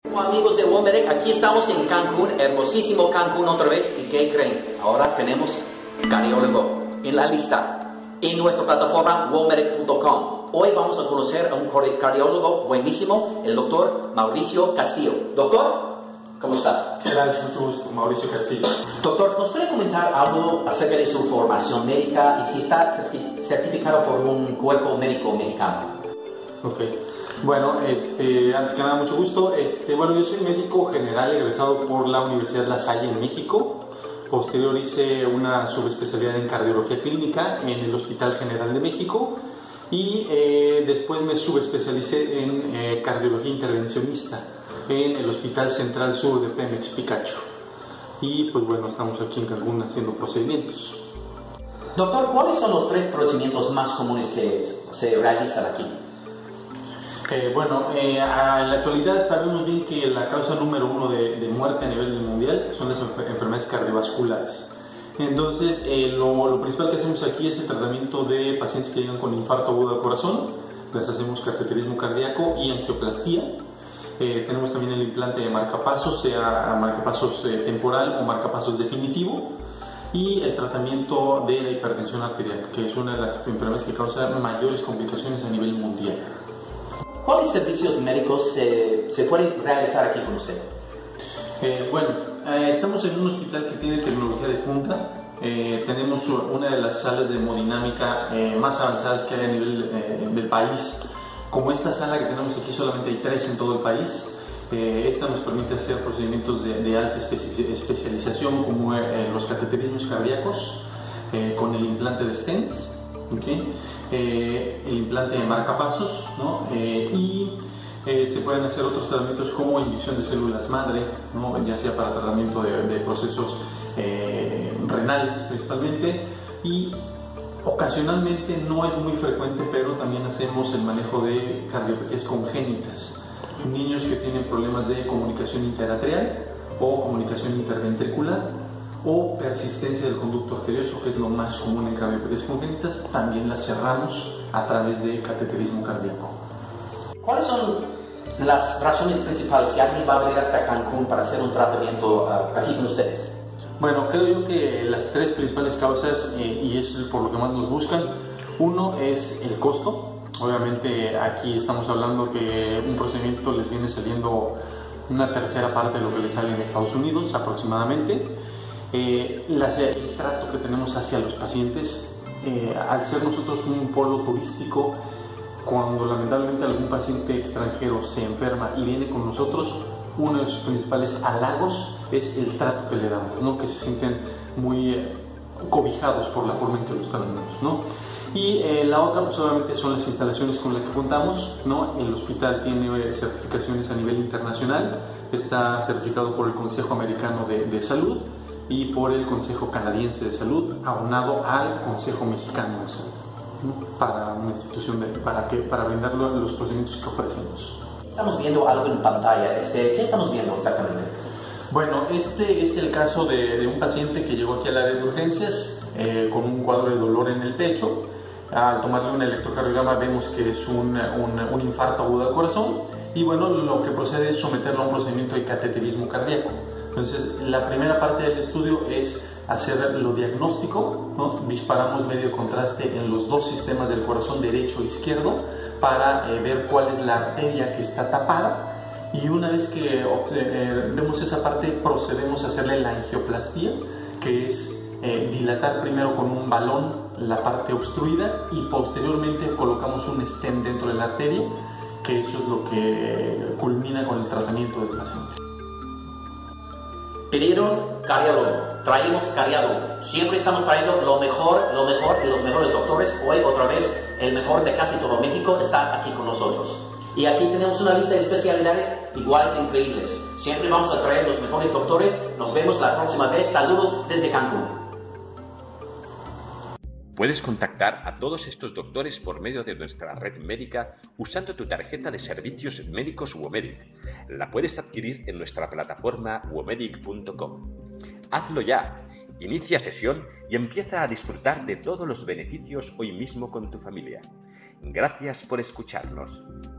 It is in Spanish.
Amigos de Womedic, aquí estamos en Cancún, hermosísimo Cancún otra vez. ¿Y qué creen? Ahora tenemos cardiólogo en la lista en nuestra plataforma womedic.com. Hoy vamos a conocer a un cardiólogo buenísimo, el doctor Mauricio Castillo. Doctor, ¿cómo está? Gracias, mucho gusto, Mauricio Castillo. Doctor, ¿nos puede comentar algo acerca de su formación médica y si está certificado por un cuerpo médico mexicano? Ok. Bueno, antes que nada, mucho gusto. Bueno, yo soy médico general egresado por la Universidad La Salle en México. Posterior hice una subespecialidad en cardiología clínica en el Hospital General de México y después me subespecialicé en cardiología intervencionista en el Hospital Central Sur de Pemex Picacho. Y pues bueno, estamos aquí en Cancún haciendo procedimientos. Doctor, ¿cuáles son los 3 procedimientos más comunes que se realizan aquí? Bueno, en la actualidad sabemos bien que la causa número 1 de muerte a nivel mundial son las enfermedades cardiovasculares. Entonces, lo principal que hacemos aquí es el tratamiento de pacientes que llegan con infarto agudo al corazón. Les hacemos cateterismo cardíaco y angioplastía. Tenemos también el implante de marcapasos, sea marcapasos temporal o marcapasos definitivo. Y el tratamiento de la hipertensión arterial, que es una de las enfermedades que causan mayores complicaciones a nivel mundial. ¿Cuáles servicios médicos se pueden realizar aquí con usted? Bueno, estamos en un hospital que tiene tecnología de punta. Tenemos una de las salas de hemodinámica más avanzadas que hay a nivel del país. Como esta sala que tenemos aquí, solamente hay 3 en todo el país. Esta nos permite hacer procedimientos de alta especialización, como los cateterismos cardíacos con el implante de stents. ¿Okay? El implante de marcapasos, ¿no? Y se pueden hacer otros tratamientos como inyección de células madre, ¿no? Ya sea para tratamiento de procesos renales principalmente, y ocasionalmente, no es muy frecuente, pero también hacemos el manejo de cardiopatías congénitas, niños que tienen problemas de comunicación interatrial o comunicación interventricular o persistencia del conducto arterioso, que es lo más común en cardiopatías congénitas. También las cerramos a través de cateterismo cardíaco. ¿Cuáles son las razones principales que alguien va a venir hasta Cancún para hacer un tratamiento aquí con ustedes? Bueno, creo yo que las 3 principales causas, y es por lo que más nos buscan, uno es el costo. Obviamente aquí estamos hablando que un procedimiento les viene saliendo una tercera parte de lo que les sale en Estados Unidos aproximadamente. El trato que tenemos hacia los pacientes, al ser nosotros un polo turístico, cuando lamentablemente algún paciente extranjero se enferma y viene con nosotros, uno de sus principales halagos es el trato que le damos, ¿no? Que se sienten muy cobijados por la forma en que los tratamos, ¿no? Y la otra, pues obviamente, son las instalaciones con las que contamos, ¿no? El hospital tiene certificaciones a nivel internacional, está certificado por el Consejo Americano de Salud y por el Consejo Canadiense de Salud, aunado al Consejo Mexicano de Salud, ¿no? Para una institución para brindar los procedimientos que ofrecemos. Estamos viendo algo en pantalla. ¿Qué estamos viendo exactamente? Bueno, este es el caso de un paciente que llegó aquí al área de urgencias con un cuadro de dolor en el pecho. Al tomarle un electrocardiograma vemos que es un infarto agudo al corazón, y bueno, lo que procede es someterlo a un procedimiento de cateterismo cardíaco. Entonces, la primera parte del estudio es hacer lo diagnóstico, ¿no? Disparamos medio contraste en los 2 sistemas del corazón, derecho e izquierdo, para ver cuál es la arteria que está tapada, y una vez que vemos esa parte, procedemos a hacerle la angioplastía, que es dilatar primero con un balón la parte obstruida y posteriormente colocamos un stent dentro de la arteria, que eso es lo que culmina con el tratamiento del paciente. Pidieron cardiólogo, traímos cardiólogo. Siempre estamos trayendo lo mejor y los mejores doctores. Hoy otra vez el mejor de casi todo México está aquí con nosotros. Y aquí tenemos una lista de especialidades iguales de increíbles. Siempre vamos a traer los mejores doctores. Nos vemos la próxima vez. Saludos desde Cancún. Puedes contactar a todos estos doctores por medio de nuestra red médica usando tu tarjeta de servicios médicos Womedic. La puedes adquirir en nuestra plataforma womedic.com. Hazlo ya, inicia sesión y empieza a disfrutar de todos los beneficios hoy mismo con tu familia. Gracias por escucharnos.